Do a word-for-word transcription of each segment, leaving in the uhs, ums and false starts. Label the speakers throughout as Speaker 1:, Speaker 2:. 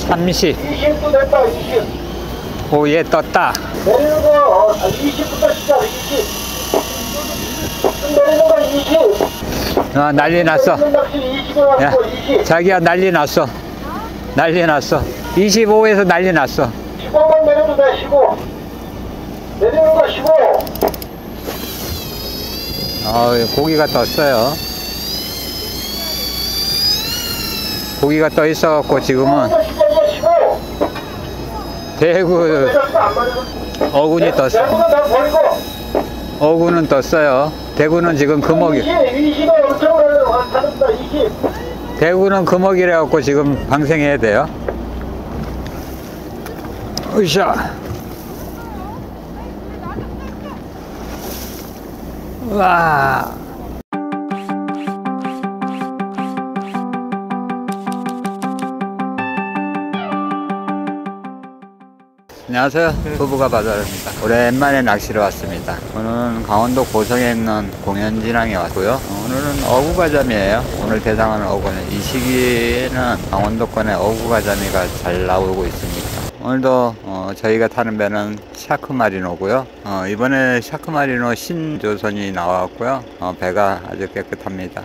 Speaker 1: 삼십.
Speaker 2: 이십도 됐다, 이십.
Speaker 1: 오, 얘 떴다.
Speaker 2: 내리는 거, 이십부터 시작, 이십. 내리는 거 이십.
Speaker 1: 아, 난리 났어. 야,
Speaker 2: 이십.
Speaker 1: 자기야, 난리 났어. 난리 났어. 이십오에서 난리 났어.
Speaker 2: 십오만 내려도 돼, 십오. 내리는 거 십오.
Speaker 1: 아, 고기가 떴어요. 고기가 떠 있어갖고 지금은 대구 어군이 떴어요. 어군은 떴어요. 대구는 지금 금어기. 대구는 금어기래 갖고 지금 방생해야 돼요. 으쌰. 와. 안녕하세요. 부부가 바다입니다. 오랜만에 낚시로 왔습니다. 오늘은 강원도 고성에 있는 공연진항에 왔고요. 오늘은 어구가자미예요. 오늘 대상은 어구는 이 시기에는 강원도권에 어구가자미가 잘 나오고 있습니다. 오늘도 어, 저희가 타는 배는 샤크마리노고요. 어, 이번에 샤크마리노 신조선이 나왔고요. 어, 배가 아주 깨끗합니다.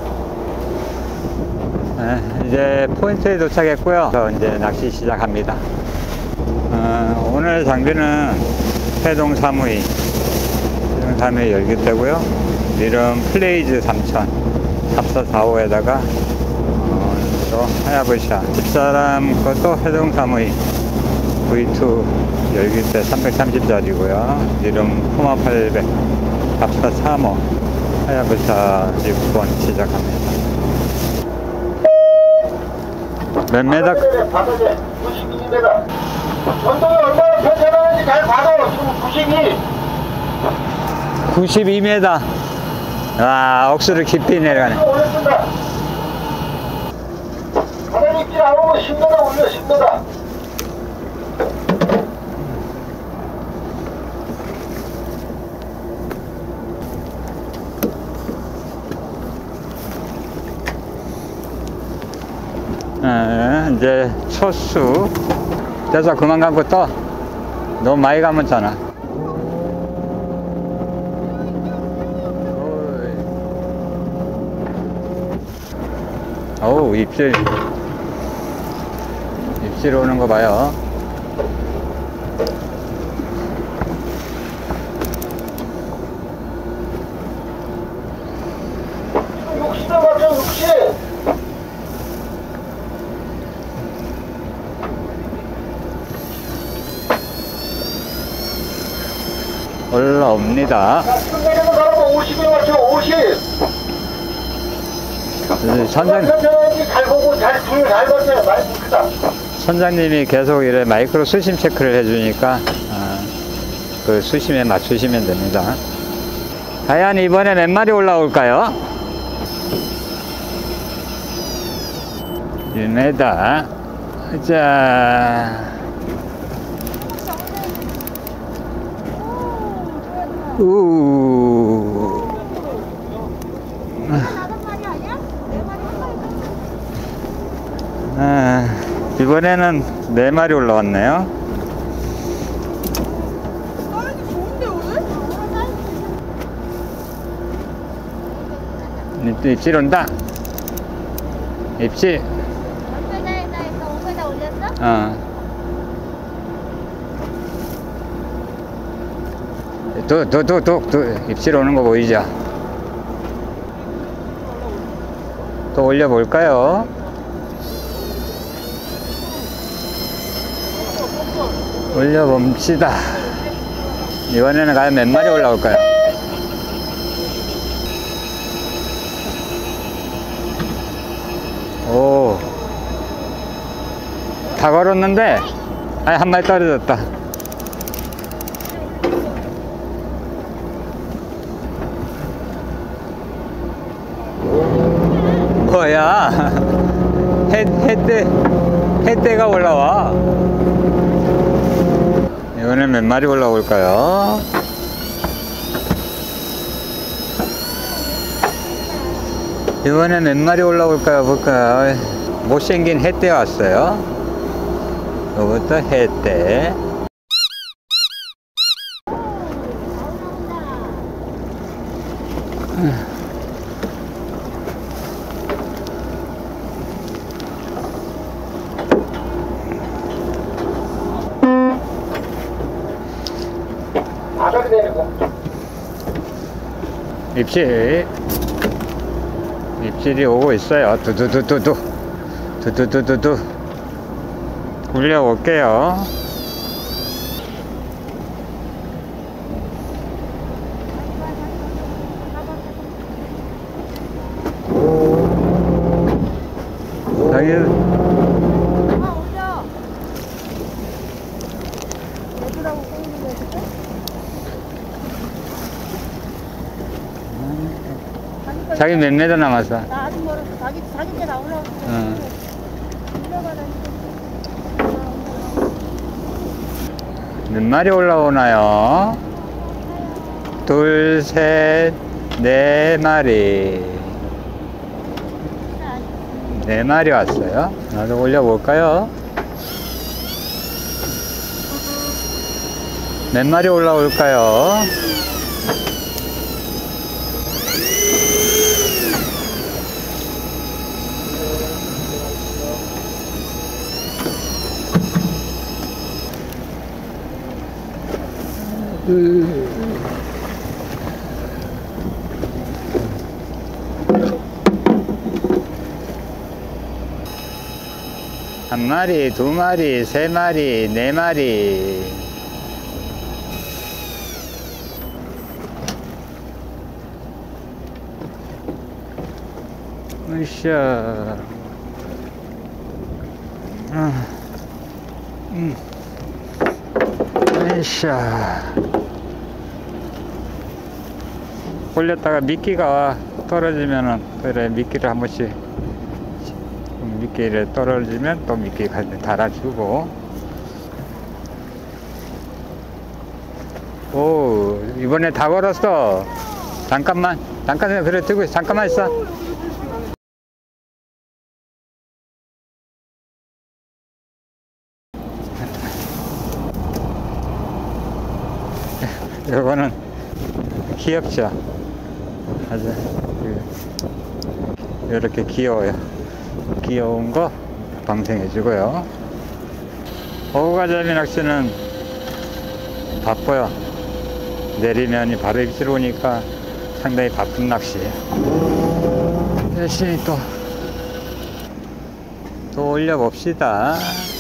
Speaker 1: 네, 이제 포인트에 도착했고요. 그래서 이제 낚시 시작합니다. 어, 오늘 장비는 해동 사무이, 해동 사무이 열기대고요. 이름 플레이즈 삼천, 합사 사호에다가 어, 또 하야부샤, 집사람 것도 해동 사무이 브이 투 열기대 삼백삼십 짜리고요. 이름 푸마 팔백, 합사 삼 호, 하야부샤 육 번 시작합니다. 몇 메다?
Speaker 2: 구십이 메다. 전동이 얼마나 편찮았는지 잘 봐도 지금 구십이.
Speaker 1: 구십이 메다. 와, 억수로 깊이 내려가네.
Speaker 2: 바닥 입질 안 오면 십 메다 올려, 십 메다.
Speaker 1: 네, 이제 초수. 됐어, 그만 감고 떠. 너무 많이 감았잖아. 어우, 입질. 입질 오는 거 봐요.
Speaker 2: 육십 맞죠, 육십.
Speaker 1: 올라옵니다.
Speaker 2: 지금 내리는 사람은 오십에 맞죠, 오십.
Speaker 1: 선장,
Speaker 2: 잘 보고 잘, 불 잘 봤어요. 많이 크다.
Speaker 1: 선장님이 계속 이래 마이크로 수심 체크를 해주니까, 아, 그 수심에 맞추시면 됩니다. 과연 이번에 몇 마리 올라올까요? 일 메다. 자. 우. 아, 이번에는 네 마리 올라왔네요. 입질, 입질 온다. 입질. 어. 또, 또, 또, 또, 또, 입질 오는 거 보이죠? 또 올려볼까요? 올려봅시다. 이번에는 과연 몇 마리 올라올까요? 오. 다 걸었는데, 아니, 한 마리 떨어졌다. 뭐야? 해, 해대, 해대가 올라와. 이번엔 몇 마리 올라올까요? 이번엔 몇 마리 올라올까요? 볼까요? 못생긴 해대 왔어요. 이것도 해대.
Speaker 2: 바닥에 내리고.
Speaker 1: 입질. 입질이 오고 있어요. 두두두두두. 두두두두두. 굴려볼게요. 여기
Speaker 3: 아, 올려. 애들하고 꼬이는 거 있을까?
Speaker 1: 자기 몇 메다 남았어?
Speaker 3: 나 아직 멀었어. 자기, 자기 게 다 올라오고.
Speaker 1: 응.
Speaker 3: 올라가라니까.
Speaker 1: 몇 마리 올라오나요? 둘, 셋, 네 마리. 네 마리 왔어요. 나도 올려볼까요? 몇 마리 올라올까요? 한 마리, 두 마리, 세 마리, 네 마리. 으쌰. 아, 음. 으쌰. 올렸다가 미끼가 떨어지면은, 그래, 미끼를 한 번씩, 미끼를 떨어지면 또 미끼 달아주고. 오, 이번에 다 걸었어. 잠깐만, 잠깐, 그래, 들고 있어. 잠깐만 있어. 요거는 귀엽죠? 아주 이렇게 귀여워요. 귀여운 거 방생해주고요. 어부가자미 낚시는 바빠요. 내리면이 바로 입질 오니까 상당히 바쁜 낚시예요. 열심히 또, 또 올려봅시다.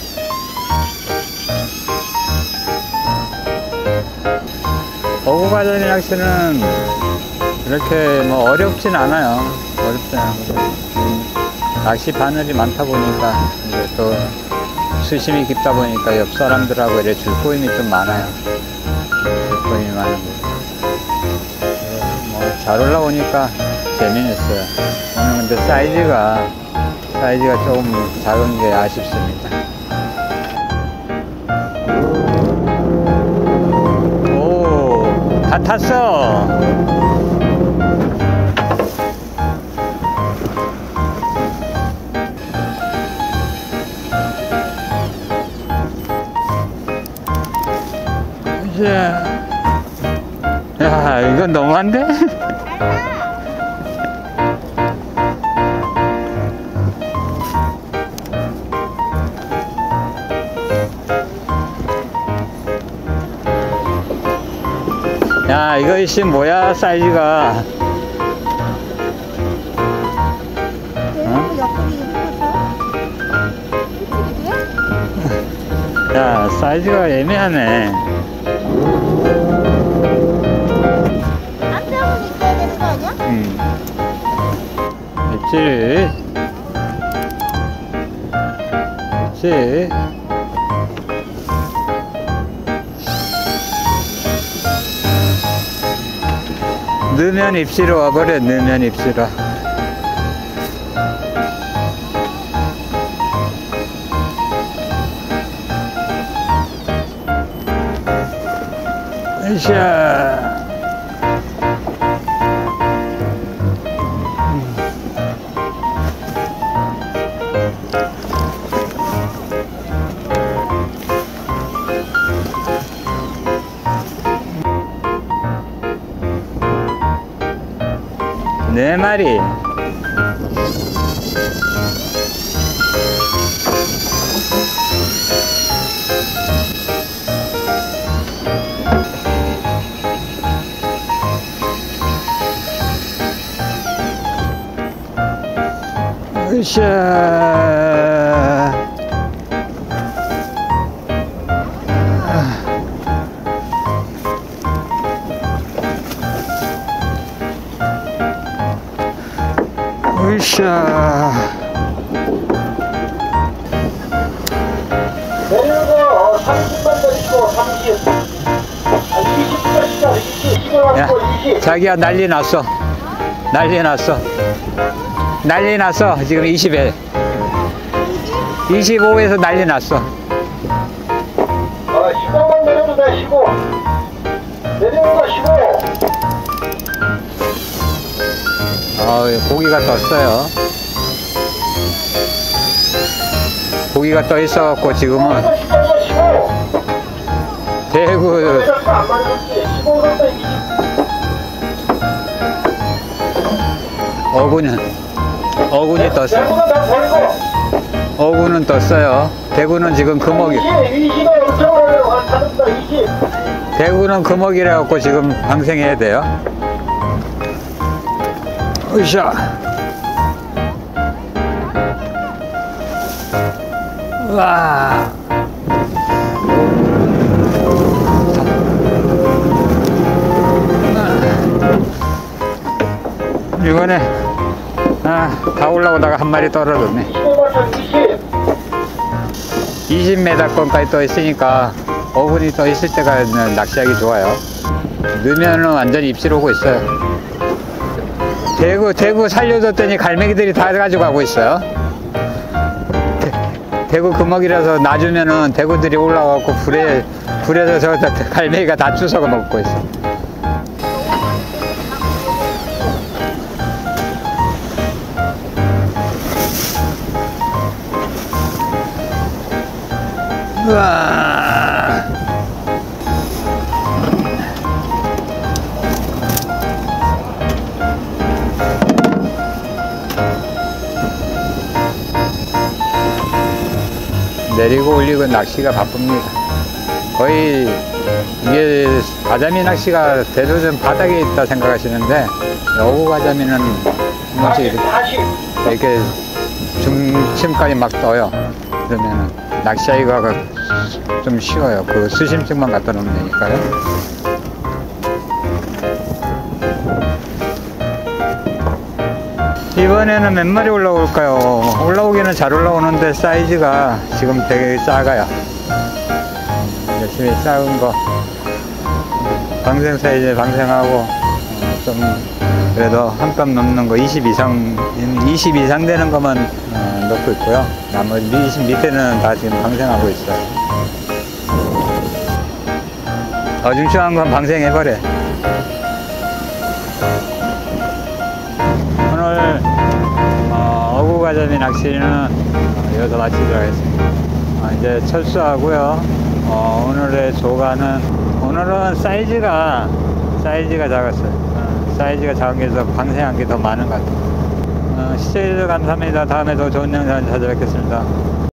Speaker 1: 어부가자미 낚시는 그렇게 뭐 어렵진 않아요. 어렵진 않고 낚시 바늘이 많다 보니까 이제 또 수심이 깊다 보니까 옆 사람들하고 이렇게 줄꼬임이 좀 많아요. 줄꼬임이 많은 거. 뭐 잘 올라오니까 재미있어요. 오늘 근데 사이즈가 사이즈가 조금 작은 게 아쉽습니다. 다 탔어. 이제 야, 이건 너무한데? 야, 이거 이씨 뭐야, 사이즈가.
Speaker 3: 어? 옆구리 입었어?
Speaker 1: 야, 사이즈가 애매하네.
Speaker 3: 안 잡으면 있어야 되는 거 아니야?
Speaker 1: 음. 입질. 입질. 넣으면 입질로 와버려. 넣으면 입질로. 으쌰. 네 마리. 으쌰. 으쌰.
Speaker 2: 내려서 삼십만 더 있고 삼십. 아, 이십까지다. 이십. 이거
Speaker 1: 야,
Speaker 2: 갖고 이십.
Speaker 1: 자기야 난리 났어. 난리 났어. 난리 났어. 지금 이십에. 이십오에서 난리 났어.
Speaker 2: 아, 십오만 내려도 돼, 십오. 내려오가 십오.
Speaker 1: 아, 고기가 떴어요. 고기가 떠 있어갖고 지금은
Speaker 2: 십오가 십오.
Speaker 1: 대구
Speaker 2: 내려서 안 맞았지. 십오로서 이십.
Speaker 1: 어구는 어군이 떴어.
Speaker 2: 대구는 다 버리고.
Speaker 1: 어구는 떴어요. 대구는 지금 금어기.
Speaker 2: 이십, 이십은 엄청 어려워. 한 사람다 이십.
Speaker 1: 대구는 금어기래 갖고 지금 방생해야 돼요. 으쌰. 와. 이번에 아, 다 올라오다가 한 마리 떨어졌네. 이십 미터권까지 떠 있으니까 어분이 떠 있을 때가 낚시하기 좋아요. 넣으면은 완전히 입질 오고 있어요. 대구 대구 살려줬더니 갈매기들이 다 가져가고 있어요. 대, 대구 금어기라서 놔주면은 대구들이 올라와갖고 불에 불에서 저 갈매기가 다 주워가 먹고 있어. 우와. 내리고 올리고 낚시가 바쁩니다. 거의 이게 가자미 낚시가 대부분 바닥에 있다 생각하시는데 여우 가자미는 한 번씩 이렇게, 이렇게 중심까지 막 떠요. 그러면은 낚시하기가 좀 쉬워요. 그 수심층만 갖다 놓으면 되니까요. 이번에는 몇 마리 올라올까요? 올라오기는 잘 올라오는데 사이즈가 지금 되게 작아요. 열심히 작은 거 방생 사이즈 방생하고 좀 그래도 한 뼘 넘는 거 이십 이상 이십 이상 되는 것만 어, 넣고 있고요. 나머지 이십 밑에는 다 지금 방생하고 있어요. 어중충한 건 방생해버려. 오늘 어, 어구가자미 낚시는 어, 여기서 마치도록 하겠습니다. 어, 이제 철수하고요. 어, 오늘의 조가는 오늘은 사이즈가 사이즈가 작았어요. 어, 사이즈가 작은 게서 방생한 게 더 많은 것 같아요. 어, 시청해주셔서 감사합니다. 다음에 더 좋은 영상 찾아뵙겠습니다.